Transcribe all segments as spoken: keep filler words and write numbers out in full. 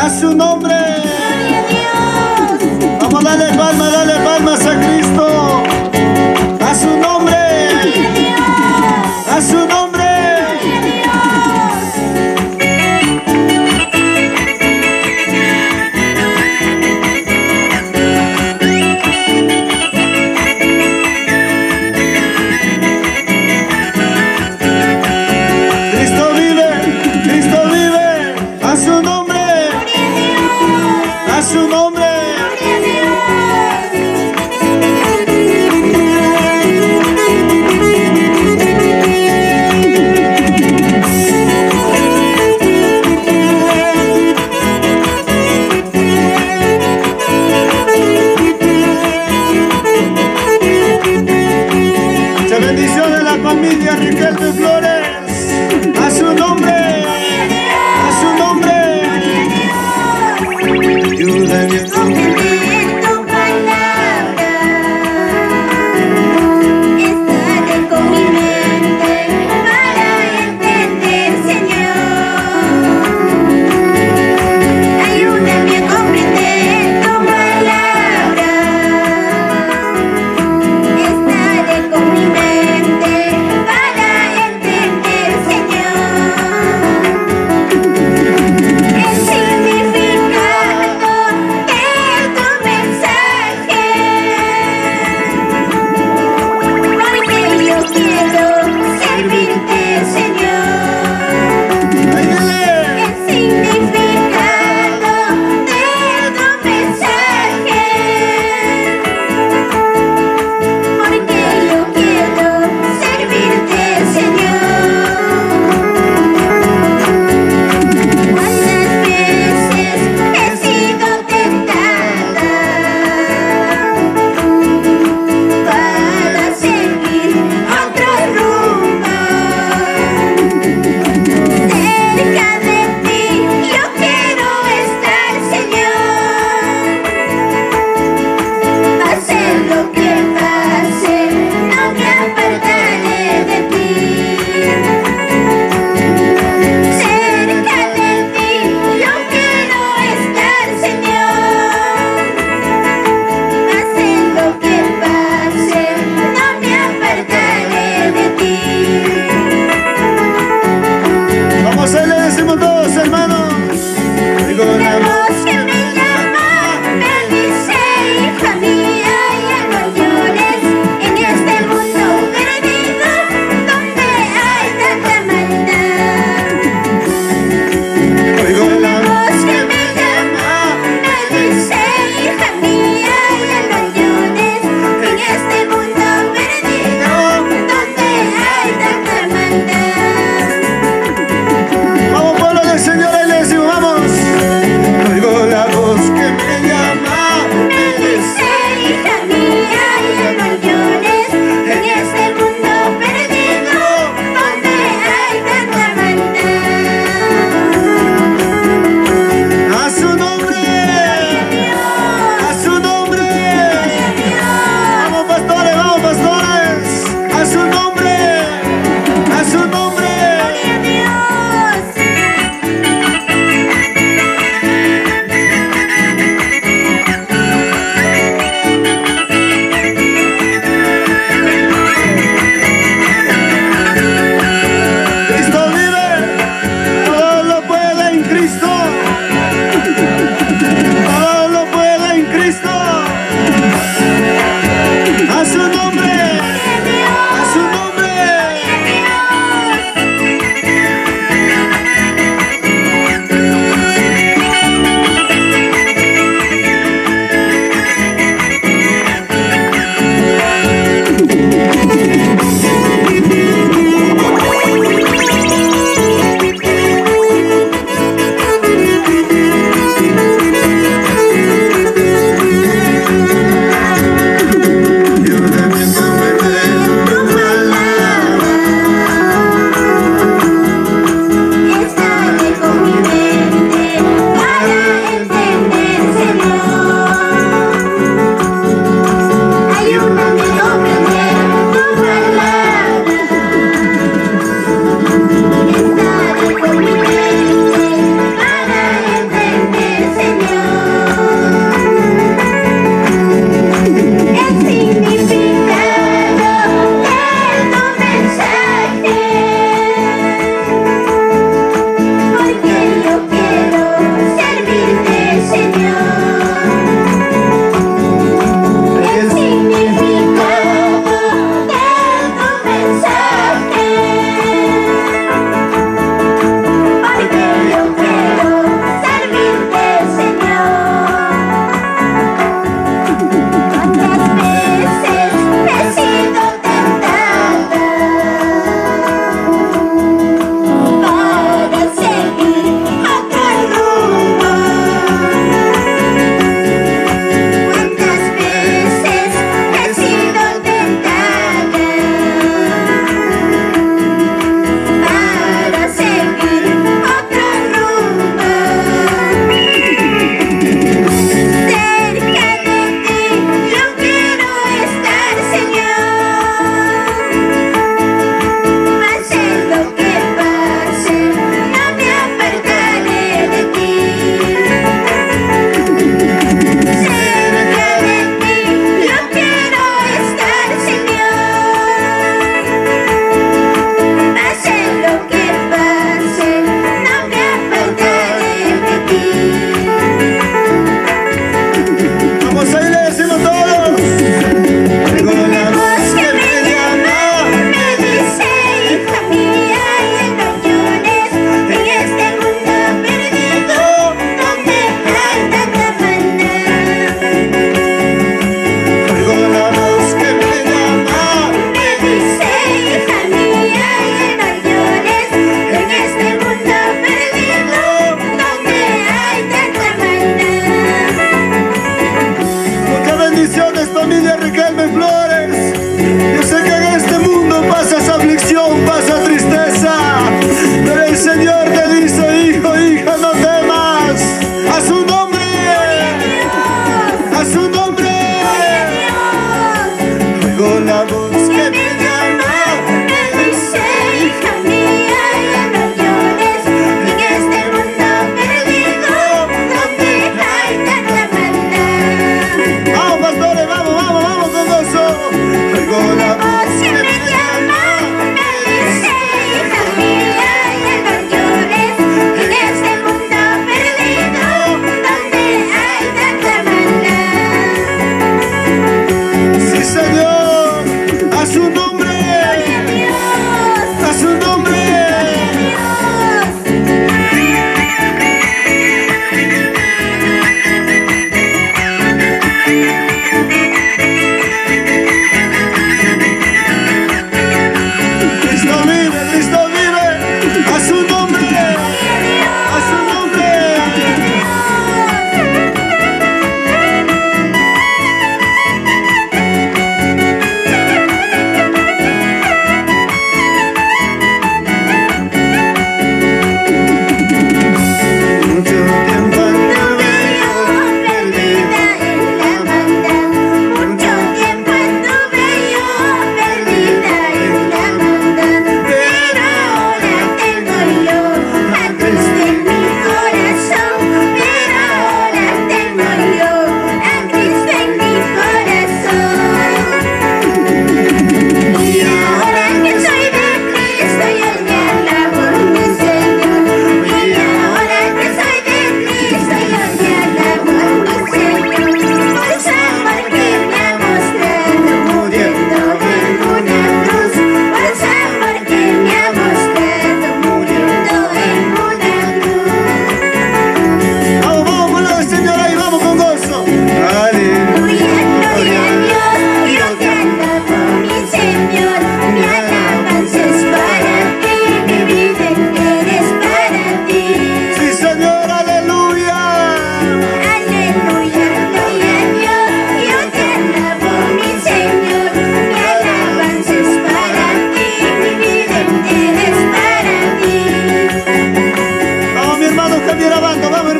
A su nombre. Gloria a Dios. Vamos a darle palmas, dale palmas a Cristo. A su nombre. Gloria a Dios. A su nombre. Gloria Cristo vive, Cristo vive. A su nombre. a Dios.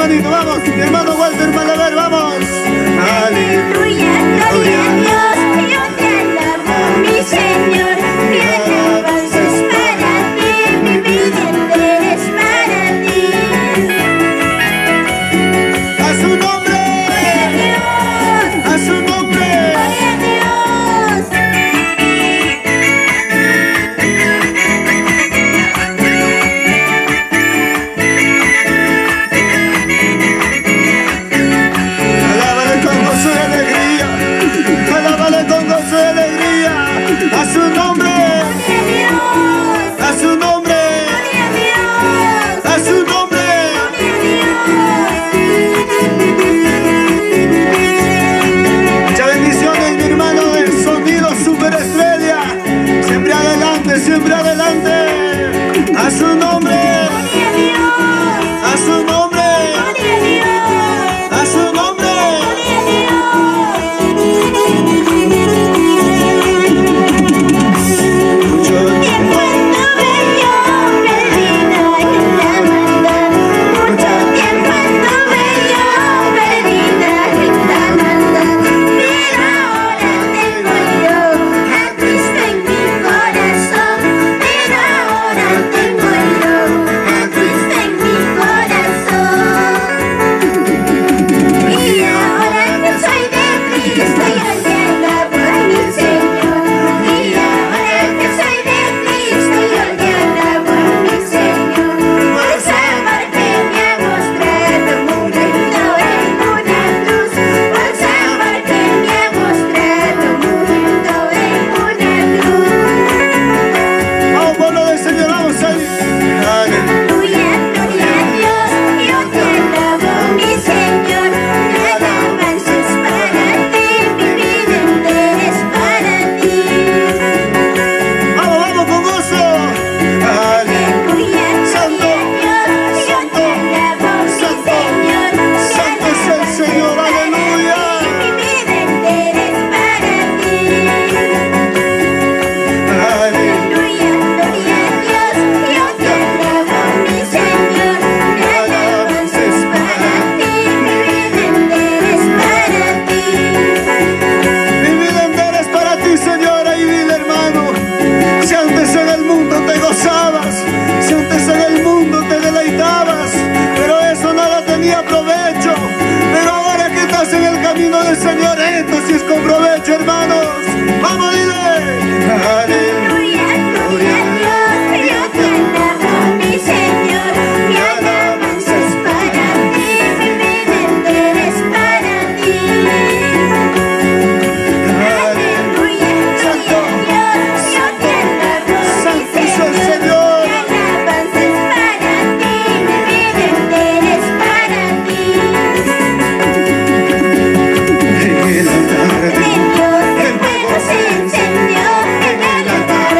hermanito, vamos. Mi hermano Walter Malaver, vamos. Aleluya, gloria a Dios, yo te alabo, mi Señor, mi alabanza es para ti, mi vida entera es para ti. A su nombre, a su nombre. Gloria a Dios. Alábale con gozo y alegría, alábale con gozo y alegría. A su nombre, Gloria a Dios. a su nombre, Gloria a Dios. a su nombre. Muchas bendiciones, mi hermano de Sonido Superestrella. Siempre adelante, siempre adelante. A su nombre, Gloria a Dios. a su nombre, Gloria a Dios. a su nombre. Gloria a Mucho tiempo estuve yo perdida en la maldad. Mucho tiempo estuve yo perdida en la maldad. Pero ahora tengo yo a Cristo en mi corazón. Pero ahora tengo yo a Cristo en mi corazón. Y ahora que soy de Cristo, yo te alabo a mi Señor. Y ahora que soy de Cristo, yo te alabo a mi Señor. Por saber que me ha mostrado muriendo en una cruz. Por saber que me ha mostrado muriendo en una cruz. Vamos, pueblo del Señor, vamos ahí. Aleluya, gloria a Dios, yo te alabo, mi Señor. Mi alabanza es para ti, mi vida entera es para ti. Vamos, vamos con gozo. Aleluya, gloria a Dios, yo te alabo, mi Señor. Mi Santo es el alabanza Señor, es para aleluya. ti, mi vida entera es para ti. Aleluya, gloria a Dios, yo te alabo, mi Señor. Mi alabanza es para ti, mi vida entera es para ti. Mi vida entera es para ti, Señor. Ahí dile, hermano. Si antes en el mundo te gozabas, si antes en el mundo te deleitabas, pero eso nada tenía provecho. Pero ahora que estás en el camino del Señor, esto sí es con provecho, hermanos. Vamos, dile. Aleluya, gloria a Dios, yo te alabo, mi Señor. Mi alabanza es para ti, mi vida entera es para ti. Aleluya, gloria a Dios, yo te alabo, mi Señor. Mi alabanza es para ti, mi vida entera es para ti. En el altar de En Dios el fuego se encendió, en el altar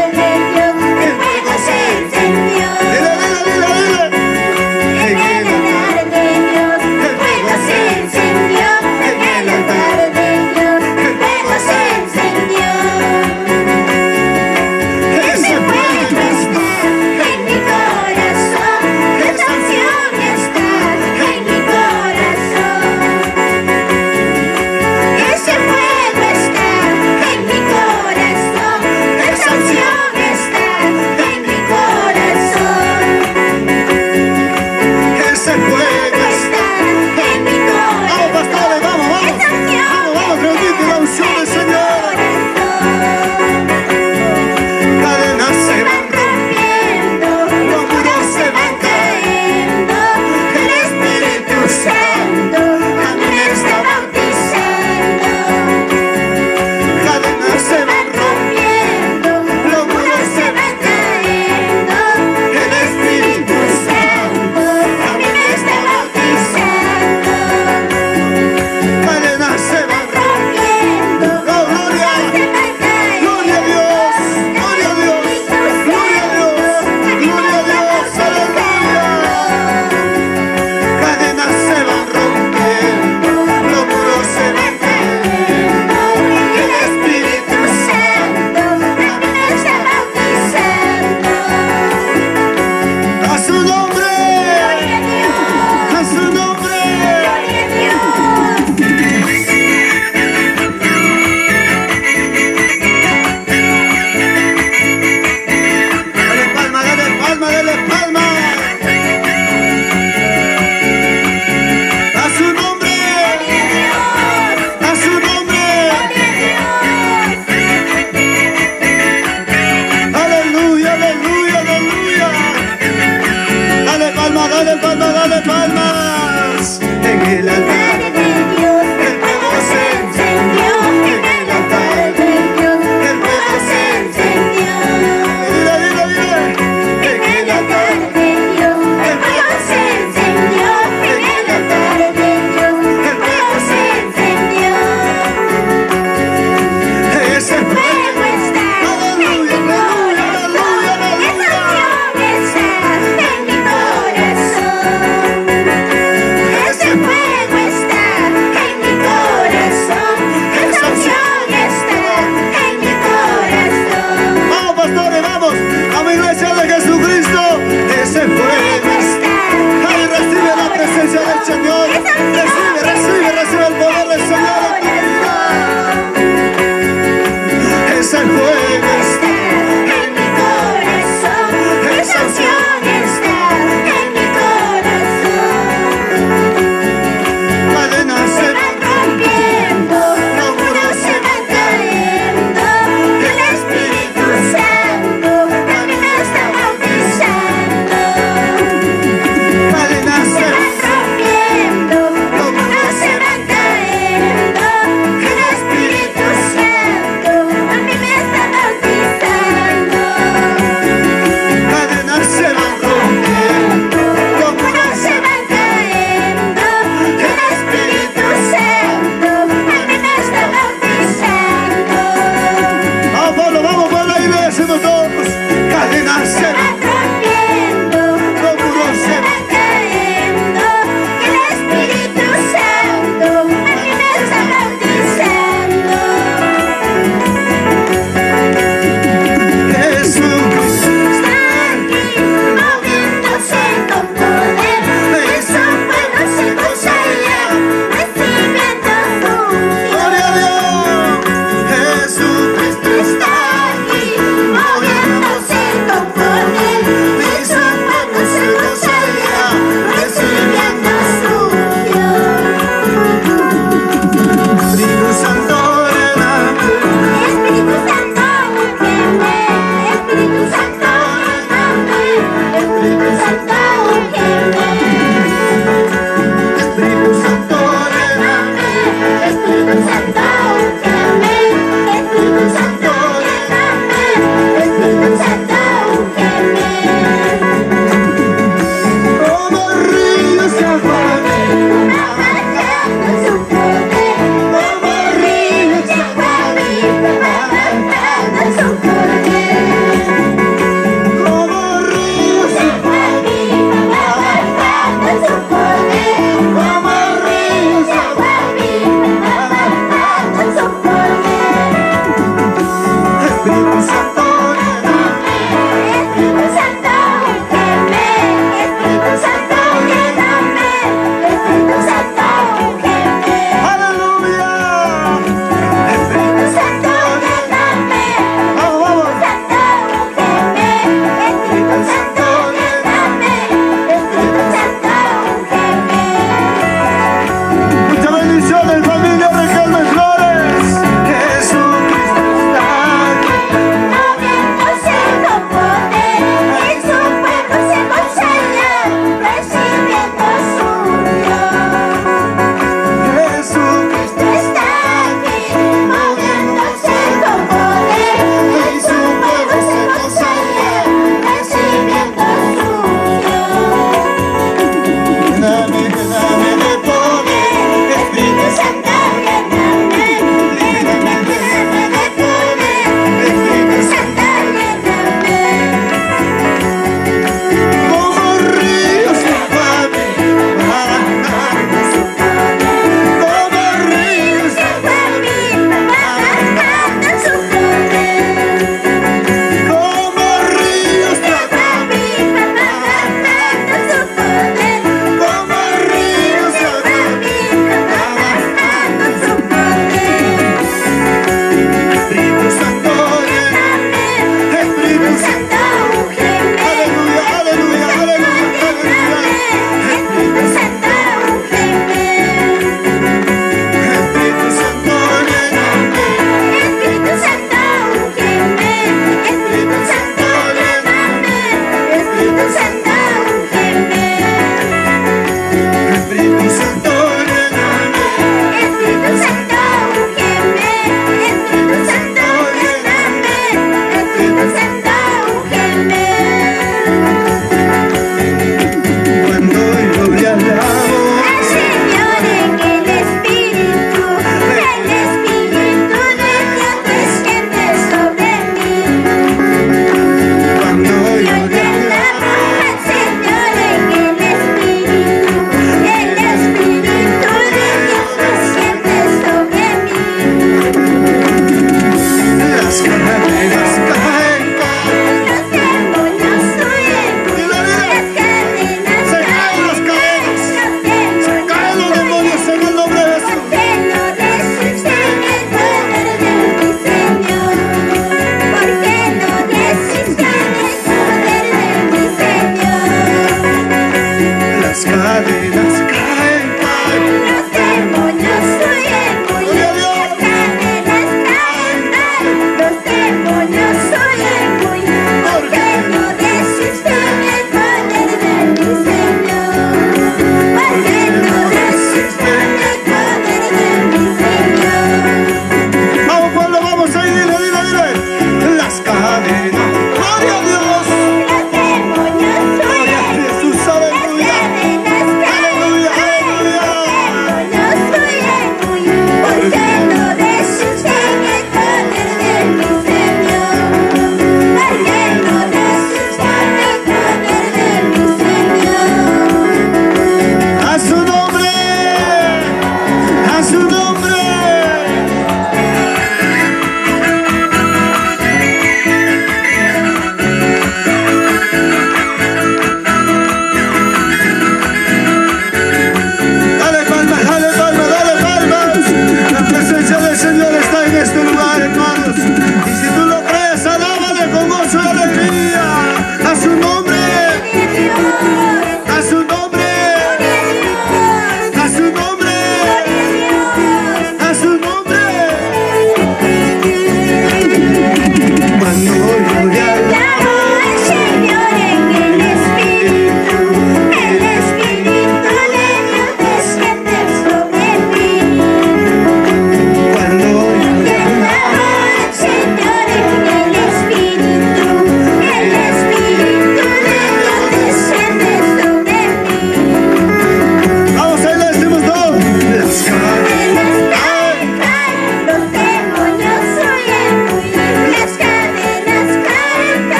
Señor. Recibe, recibe, recibe el poder.